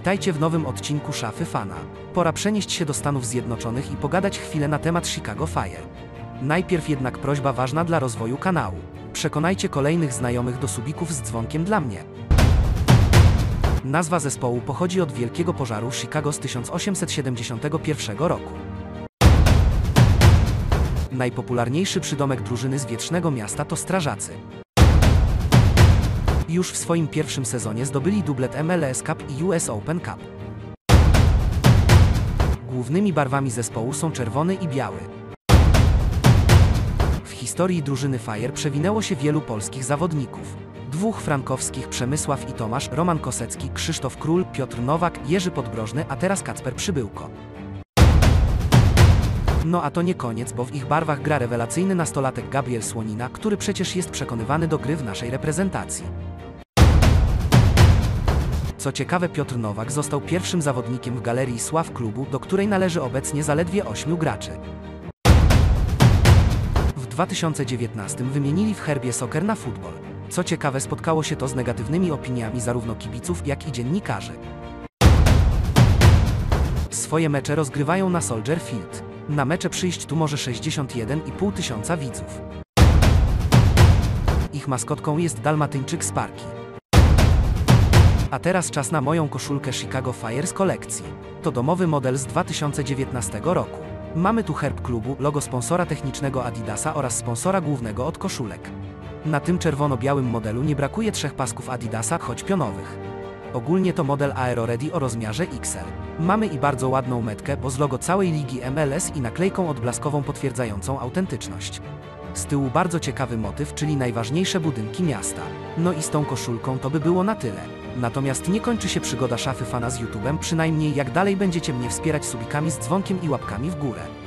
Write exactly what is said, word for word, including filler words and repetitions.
Witajcie w nowym odcinku Szafy Fana. Pora przenieść się do Stanów Zjednoczonych i pogadać chwilę na temat Chicago Fire. Najpierw jednak prośba ważna dla rozwoju kanału. Przekonajcie kolejnych znajomych do subików z dzwonkiem dla mnie. Nazwa zespołu pochodzi od wielkiego pożaru Chicago z tysiąc osiemset siedemdziesiątego pierwszego roku. Najpopularniejszy przydomek drużyny z Wiecznego Miasta to Strażacy. Już w swoim pierwszym sezonie zdobyli dublet M L S Cup i U S Open Cup. Głównymi barwami zespołu są czerwony i biały. W historii drużyny Fire przewinęło się wielu polskich zawodników. Dwóch frankowskich: Przemysław i Tomasz, Roman Kosecki, Krzysztof Król, Piotr Nowak, Jerzy Podbrożny, a teraz Kacper Przybyłko. No a to nie koniec, bo w ich barwach gra rewelacyjny nastolatek Gabriel Słonina, który przecież jest przekonywany do gry w naszej reprezentacji. Co ciekawe, Piotr Nowak został pierwszym zawodnikiem w Galerii Sław klubu, do której należy obecnie zaledwie ośmiu graczy. W dwa tysiące dziewiętnastym wymienili w herbie soccer na futbol. Co ciekawe, spotkało się to z negatywnymi opiniami zarówno kibiców, jak i dziennikarzy. Swoje mecze rozgrywają na Soldier Field. Na mecze przyjść tu może sześćdziesiąt jeden i pół tysiąca widzów. Ich maskotką jest dalmatyńczyk Sparky. A teraz czas na moją koszulkę Chicago Fire z kolekcji. To domowy model z dwa tysiące dziewiętnastego roku. Mamy tu herb klubu, logo sponsora technicznego Adidasa oraz sponsora głównego od koszulek. Na tym czerwono-białym modelu nie brakuje trzech pasków Adidasa, choć pionowych. Ogólnie to model Aero Ready o rozmiarze X L. Mamy i bardzo ładną metkę, bo z logo całej ligi M L S i naklejką odblaskową potwierdzającą autentyczność. Z tyłu bardzo ciekawy motyw, czyli najważniejsze budynki miasta. No i z tą koszulką to by było na tyle. Natomiast nie kończy się przygoda Szafy Fana z YouTubem, przynajmniej jak dalej będziecie mnie wspierać subikami z dzwonkiem i łapkami w górę.